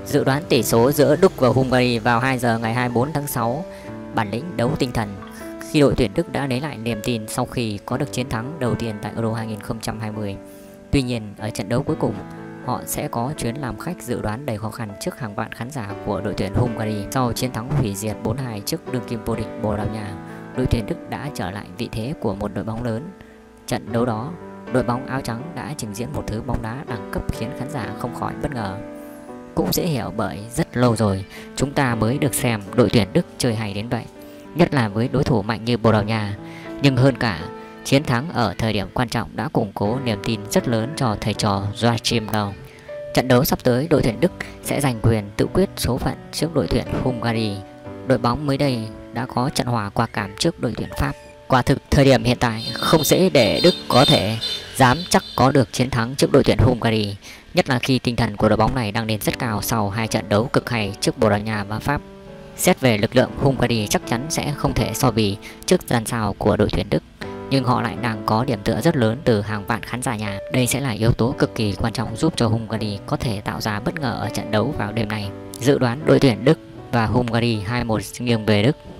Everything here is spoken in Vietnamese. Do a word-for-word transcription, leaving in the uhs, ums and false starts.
Dự đoán tỷ số giữa Đức và Hungary vào hai giờ ngày hai mươi bốn tháng sáu. Bản lĩnh đấu tinh thần. Khi đội tuyển Đức đã lấy lại niềm tin sau khi có được chiến thắng đầu tiên tại Euro hai không hai không. Tuy nhiên, ở trận đấu cuối cùng, họ sẽ có chuyến làm khách dự đoán đầy khó khăn trước hàng vạn khán giả của đội tuyển Hungary. Sau chiến thắng hủy diệt bốn hai trước đương kim vô địch Bồ Đào Nha, đội tuyển Đức đã trở lại vị thế của một đội bóng lớn. Trận đấu đó, đội bóng áo trắng đã trình diễn một thứ bóng đá đẳng cấp khiến khán giả không khỏi bất ngờ. Cũng dễ hiểu bởi rất lâu rồi chúng ta mới được xem đội tuyển Đức chơi hay đến vậy, nhất là với đối thủ mạnh như Bồ Đào Nha. Nhưng hơn cả, chiến thắng ở thời điểm quan trọng đã củng cố niềm tin rất lớn cho thầy trò Joachim Löw. Trận đấu sắp tới, đội tuyển Đức sẽ giành quyền tự quyết số phận trước đội tuyển Hungary. Đội bóng mới đây đã có trận hòa quả cảm trước đội tuyển Pháp. Quả thực thời điểm hiện tại không dễ để Đức có thể dám chắc có được chiến thắng trước đội tuyển Hungary, nhất là khi tinh thần của đội bóng này đang lên rất cao sau hai trận đấu cực hay trước Bồ Đào Nha và Pháp. Xét về lực lượng, Hungary chắc chắn sẽ không thể so bì trước dàn sao của đội tuyển Đức, nhưng họ lại đang có điểm tựa rất lớn từ hàng vạn khán giả nhà. Đây sẽ là yếu tố cực kỳ quan trọng giúp cho Hungary có thể tạo ra bất ngờ ở trận đấu vào đêm nay. Dự đoán đội tuyển Đức và Hungary hai một nghiêng về Đức.